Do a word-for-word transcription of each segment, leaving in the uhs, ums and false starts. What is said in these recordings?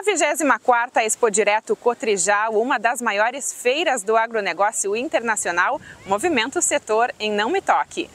vigésima quarta Expo Direto Cotrijal, uma das maiores feiras do agronegócio internacional, movimenta o setor em Não Me Toque.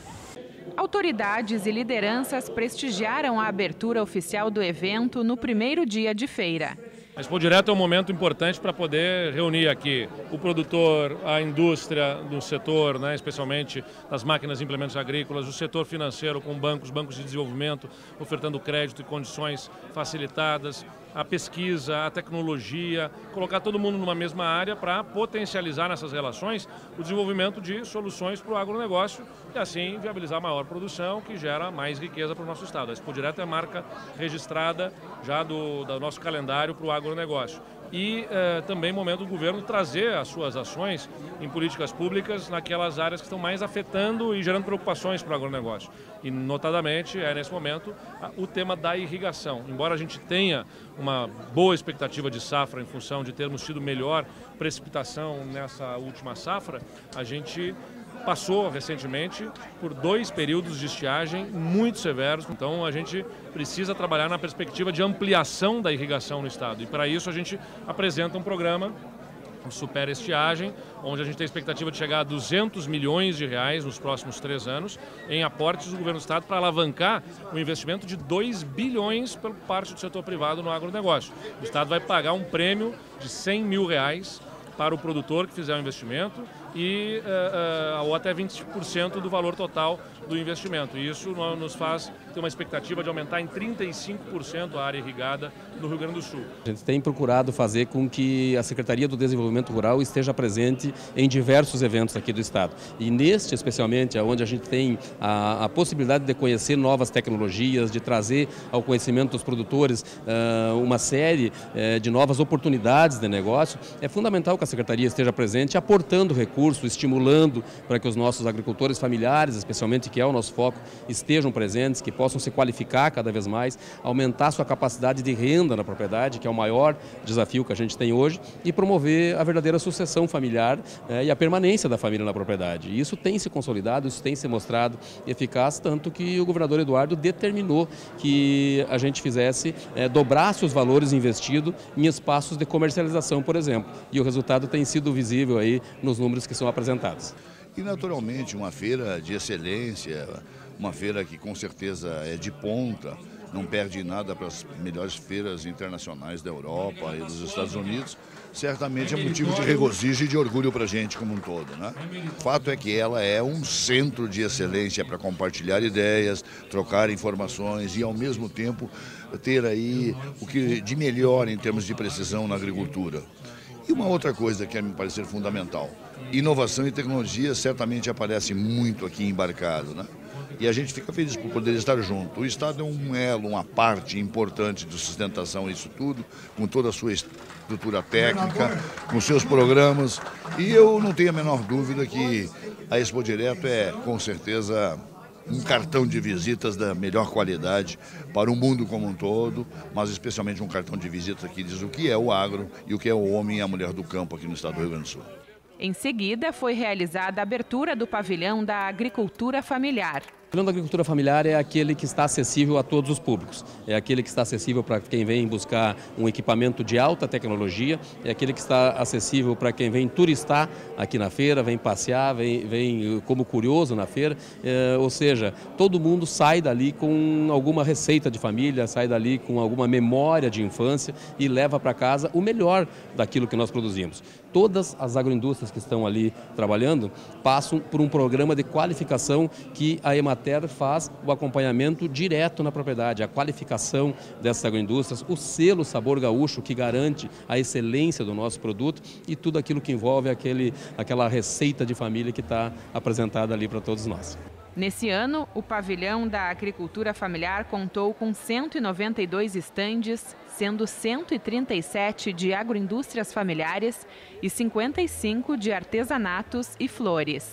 Autoridades e lideranças prestigiaram a abertura oficial do evento no primeiro dia de feira. A Expo Direto é um momento importante para poder reunir aqui o produtor, a indústria do setor, né, especialmente das máquinas e implementos agrícolas, o setor financeiro com bancos, bancos de desenvolvimento, ofertando crédito e condições facilitadas, a pesquisa, a tecnologia, colocar todo mundo numa mesma área para potencializar nessas relações o desenvolvimento de soluções para o agronegócio e assim viabilizar maior produção que gera mais riqueza para o nosso estado. A Expo Direto é a marca registrada já do, do nosso calendário para o agronegócio. E eh, também momento do governo trazer as suas ações em políticas públicas naquelas áreas que estão mais afetando e gerando preocupações para o agronegócio. E notadamente é nesse momento o tema da irrigação. Embora a gente tenha uma boa expectativa de safra em função de termos tido melhor precipitação nessa última safra, a gente passou recentemente por dois períodos de estiagem muito severos, então a gente precisa trabalhar na perspectiva de ampliação da irrigação no estado e para isso a gente apresenta um programa de super estiagem, onde a gente tem a expectativa de chegar a duzentos milhões de reais nos próximos três anos em aportes do governo do estado para alavancar o investimento de dois bilhões por parte do setor privado no agronegócio. O estado vai pagar um prêmio de cem mil reais para o produtor que fizer o investimento e uh, uh, ou até vinte por cento do valor total do investimento. E isso nos faz ter uma expectativa de aumentar em trinta e cinco por cento a área irrigada no Rio Grande do Sul. A gente tem procurado fazer com que a Secretaria do Desenvolvimento Rural esteja presente em diversos eventos aqui do estado. E neste, especialmente, onde a gente tem a, a possibilidade de conhecer novas tecnologias, de trazer ao conhecimento dos produtores uh, uma série uh, de novas oportunidades de negócio, é fundamental que a Secretaria esteja presente, aportando recursos, estimulando para que os nossos agricultores familiares, especialmente que é o nosso foco, estejam presentes, que possam se qualificar cada vez mais, aumentar sua capacidade de renda na propriedade, que é o maior desafio que a gente tem hoje, e promover a verdadeira sucessão familiar eh, e a permanência da família na propriedade. E isso tem se consolidado, isso tem se mostrado eficaz, tanto que o governador Eduardo determinou que a gente fizesse, eh, dobrasse os valores investidos em espaços de comercialização, por exemplo. E o resultado tem sido visível aí nos números que são apresentados. E naturalmente uma feira de excelência, uma feira que com certeza é de ponta, não perde nada para as melhores feiras internacionais da Europa e dos Estados Unidos, certamente é motivo de regozijo e de orgulho para a gente como um todo, né? O fato é que ela é um centro de excelência para compartilhar ideias, trocar informações e ao mesmo tempo ter aí o que de melhor em termos de precisão na agricultura. E uma outra coisa que me parecer fundamental, inovação e tecnologia certamente aparece muito aqui embarcado, né? E a gente fica feliz por poder estar junto. O Estado é um elo, uma parte importante de sustentação isso tudo, com toda a sua estrutura técnica, com seus programas. E eu não tenho a menor dúvida que a Expo Direto é, com certeza, um cartão de visitas da melhor qualidade para o mundo como um todo, mas especialmente um cartão de visitas que diz o que é o agro e o que é o homem e a mulher do campo aqui no estado do Rio Grande do Sul. Em seguida, foi realizada a abertura do pavilhão da agricultura familiar. O pavilhão da agricultura familiar é aquele que está acessível a todos os públicos. É aquele que está acessível para quem vem buscar um equipamento de alta tecnologia, é aquele que está acessível para quem vem turistar aqui na feira, vem passear, vem, vem como curioso na feira. É, ou seja, todo mundo sai dali com alguma receita de família, sai dali com alguma memória de infância e leva para casa o melhor daquilo que nós produzimos. Todas as agroindústrias que estão ali trabalhando passam por um programa de qualificação que a Emater faz o acompanhamento direto na propriedade, a qualificação dessas agroindústrias, o selo Sabor Gaúcho que garante a excelência do nosso produto e tudo aquilo que envolve aquele, aquela receita de família que está apresentada ali para todos nós. Nesse ano, o pavilhão da agricultura familiar contou com cento e noventa e dois estandes, sendo cento e trinta e sete de agroindústrias familiares e cinquenta e cinco de artesanatos e flores.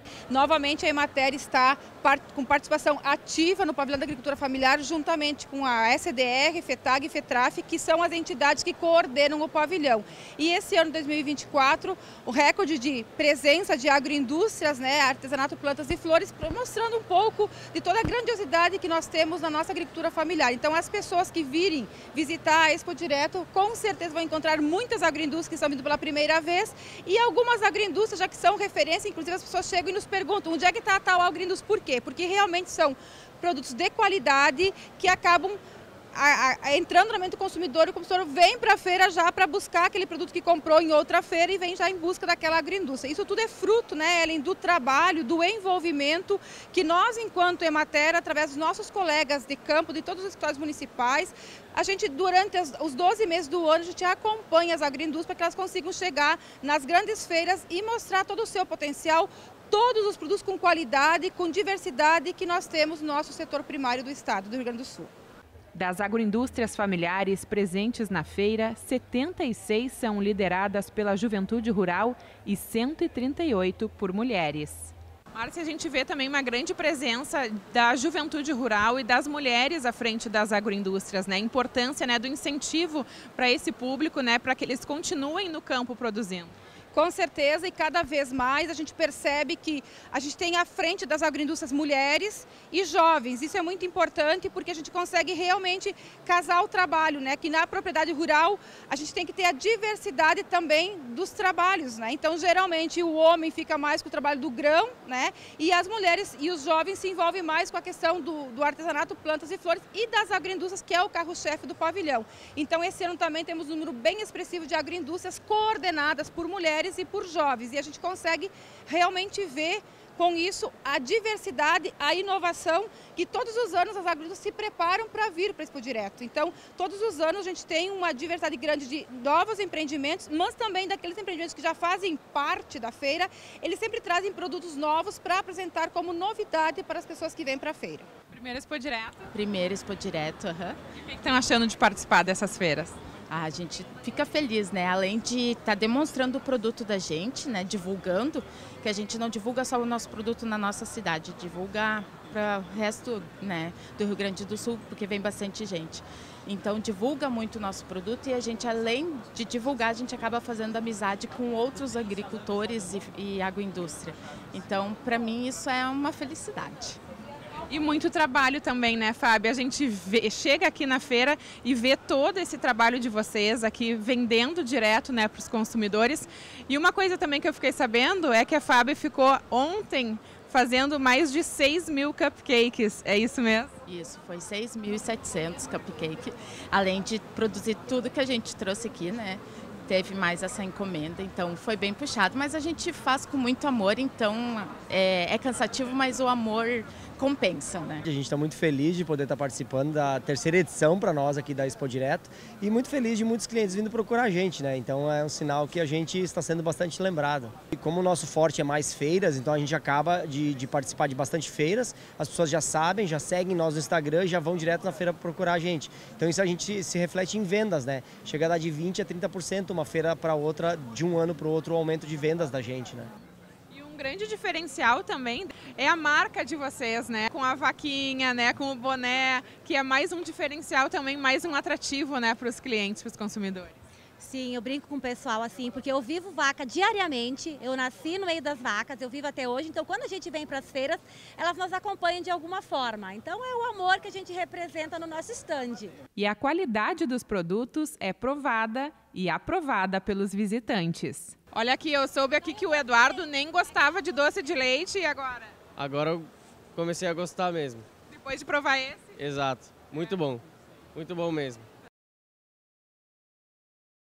Novamente, a Emater está com participação ativa no Pavilhão da Agricultura Familiar, juntamente com a S D R, FETAG e FETRAF, que são as entidades que coordenam o pavilhão. E esse ano, dois mil e vinte e quatro, o recorde de presença de agroindústrias, né, artesanato, plantas e flores, mostrando um pouco de toda a grandiosidade que nós temos na nossa agricultura familiar. Então, as pessoas que virem visitar a Expo Direto, com certeza vão encontrar muitas agroindústrias que estão vindo pela primeira vez e algumas agroindústrias já que são referência, inclusive as pessoas chegam e nos perguntam onde é que está a tal agroindústria, por quê? Porque realmente são produtos de qualidade que acabam a, a, entrando na mente do consumidor, e o consumidor vem para a feira já para buscar aquele produto que comprou em outra feira e vem já em busca daquela agroindústria. Isso tudo é fruto, né, Ellen, do trabalho, do envolvimento que nós, enquanto Emater, através dos nossos colegas de campo, de todos os escritórios municipais, a gente, durante os doze meses do ano, a gente acompanha as agroindústrias para que elas consigam chegar nas grandes feiras e mostrar todo o seu potencial, todos os produtos com qualidade, com diversidade que nós temos no nosso setor primário do estado do Rio Grande do Sul. Das agroindústrias familiares presentes na feira, setenta e seis são lideradas pela juventude rural e cento e trinta e oito por mulheres. Márcia, a gente vê também uma grande presença da juventude rural e das mulheres à frente das agroindústrias, né? A importância, né, do incentivo para esse público, né, para que eles continuem no campo produzindo. Com certeza, e cada vez mais a gente percebe que a gente tem à frente das agroindústrias mulheres e jovens. Isso é muito importante porque a gente consegue realmente casar o trabalho, né? Que na propriedade rural a gente tem que ter a diversidade também dos trabalhos, né? Então, geralmente o homem fica mais com o trabalho do grão, né? E as mulheres e os jovens se envolvem mais com a questão do, do artesanato, plantas e flores e das agroindústrias, que é o carro-chefe do pavilhão. Então, esse ano também temos um número bem expressivo de agroindústrias coordenadas por mulheres e por jovens, e a gente consegue realmente ver com isso a diversidade, a inovação, que todos os anos as agroindústrias se preparam para vir para a Expo Direto. Então, todos os anos a gente tem uma diversidade grande de novos empreendimentos, mas também daqueles empreendimentos que já fazem parte da feira, eles sempre trazem produtos novos para apresentar como novidade para as pessoas que vêm para a feira. Primeira Expo Direto? Primeira Expo Direto, aham. E o que estão achando de participar dessas feiras? Ah, a gente fica feliz, né? Além de estar tá demonstrando o produto da gente, né? Divulgando, que a gente não divulga só o nosso produto na nossa cidade, divulga para o resto, né, do Rio Grande do Sul, porque vem bastante gente. Então, divulga muito o nosso produto e a gente, além de divulgar, a gente acaba fazendo amizade com outros agricultores e, e agroindústria. Então, para mim, isso é uma felicidade. E muito trabalho também, né, Fábio? A gente vê, chega aqui na feira e vê todo esse trabalho de vocês aqui vendendo direto, né, para os consumidores. E uma coisa também que eu fiquei sabendo é que a Fábio ficou ontem fazendo mais de seis mil cupcakes. É isso mesmo? Isso, foi seis mil e setecentos cupcakes, além de produzir tudo que a gente trouxe aqui, né? Teve mais essa encomenda, então foi bem puxado, mas a gente faz com muito amor, então é, é cansativo, mas o amor compensa, né? A gente está muito feliz de poder estar participando da terceira edição para nós aqui da Expo Direto e muito feliz de muitos clientes vindo procurar a gente, né? Então é um sinal que a gente está sendo bastante lembrado. E como o nosso forte é mais feiras, então a gente acaba de, de participar de bastante feiras, as pessoas já sabem, já seguem nós no Instagram e já vão direto na feira procurar a gente. Então isso a gente se reflete em vendas, né? Chega a dar de vinte a trinta por cento uma feira para outra, de um ano para o outro, o aumento de vendas da gente, né? Um grande diferencial também é a marca de vocês, né? Com a vaquinha, né? Com o boné, que é mais um diferencial também, mais um atrativo, né, para os clientes, para os consumidores. Sim, eu brinco com o pessoal assim, porque eu vivo vaca diariamente, eu nasci no meio das vacas, eu vivo até hoje, então quando a gente vem para as feiras, elas nos acompanham de alguma forma. Então é o amor que a gente representa no nosso estande. E a qualidade dos produtos é provada e aprovada pelos visitantes. Olha aqui, eu soube aqui que o Eduardo nem gostava de doce de leite, e agora? Agora eu comecei a gostar mesmo. Depois de provar esse? Exato, muito bom, muito bom mesmo.